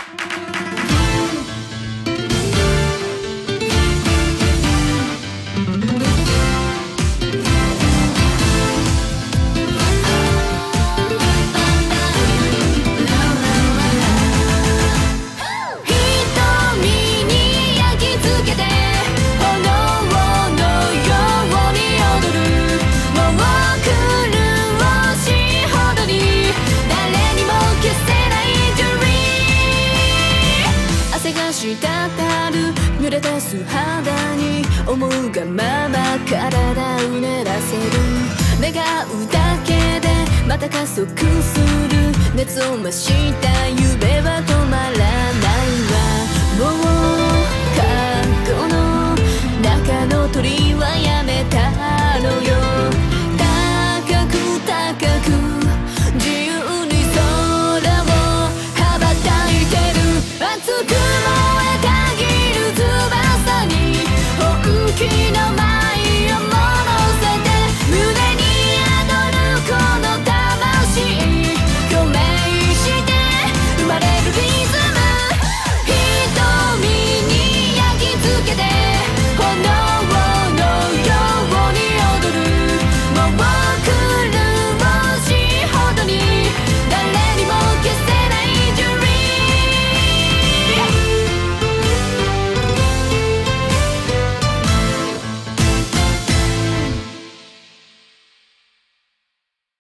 滴る濡れた素肌に思うがまま体をうねらせる。願うだけでまた加速する熱を増した夢